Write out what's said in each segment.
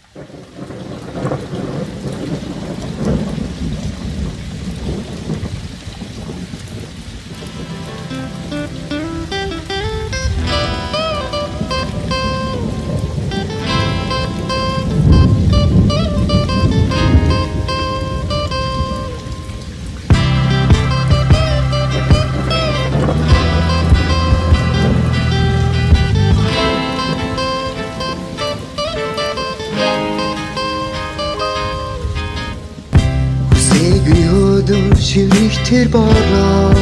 Şivrichter Borоо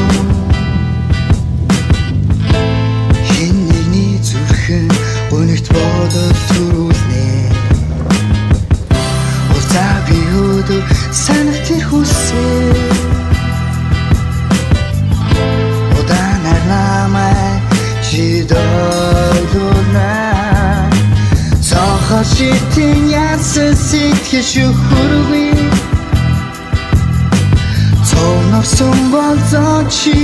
Хин нэгний зүрхэн өнөгт бодол төрүүлнэ Уртаа би өдөр санах тэр хүсээ Удаанаар намайг чи дойлуулна Цонхоор шитэн яасан сэтгэл шөхөргүй Орсон болзоо чи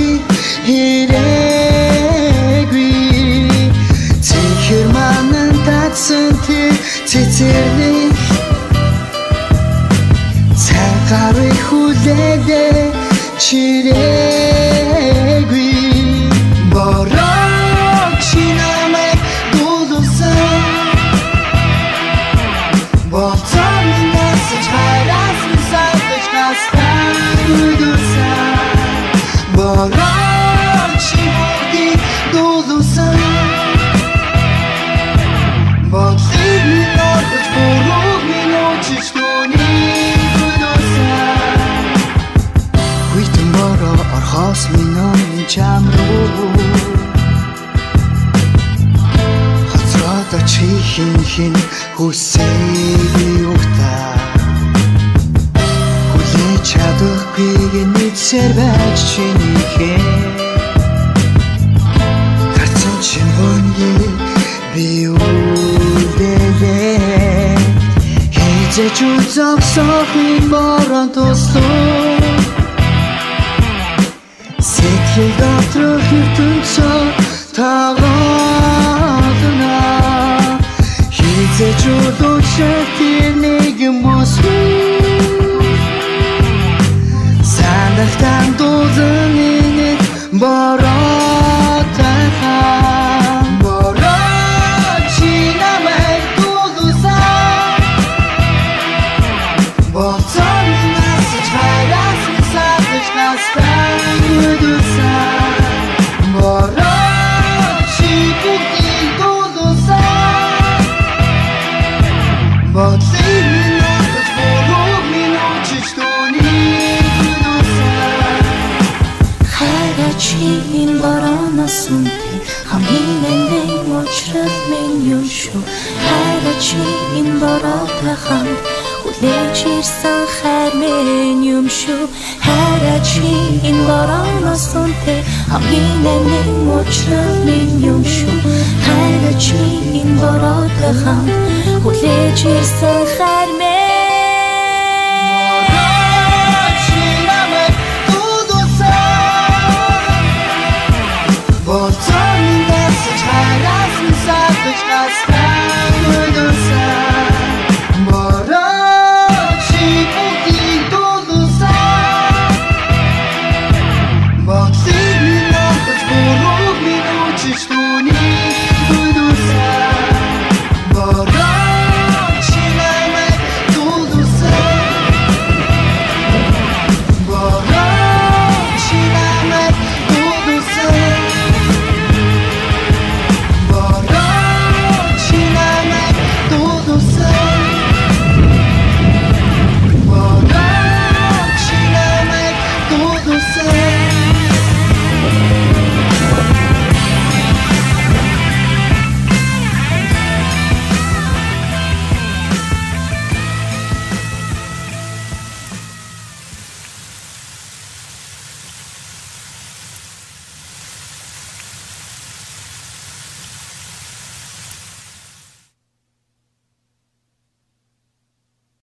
хэрэггүй Цэхэр манан татсан тэр цэцэрлэг Цагаарыг хүлээдэ чирэггүй Бороо чи намайг дуулсан Болзоо минаас хайраас минсаадаж гастан Бороо чи бүгдийг дуулсан Бодлыг минь олж бурууг минь уучлж түүнийг хүлээсэн Хүйтэн бороо орхоос минь өмнө чам руу Хоцроод чи хин хүсээгүй угтаа Чадахгүй нийцээр байж чинийхээ Гарцсан чин гоньги би үлдээлээ Хийжээч үзавсохын борон туслуу Сэтгэл дотроо хөвтөнцөө таагаадна Хийжээч үлдүүлшээ тэр нэгэн бүсгүй Санахтан дузан инэт бороо тайхан Бороо чи намайг дуулсан Болцоо минаас хайраас минсаадаж гастан хүлээсэн Бороо чи бүгдийг дуулсан Бодлыг минь олж бурууг минь уучлж түүнийг Чи энэ борооноос үнтэй хамгийн нэн уучрал минь юм шүү Хайраа чи энэ бороотой хамт хүлээж ирсэн хайр минь юм шүү Хайраа чи энэ борооноос үнтэй хамгийн нэн уучрал минь юм шүү Хайраа чи энэ бороотой хамт хүлээж ирсэн хайр минь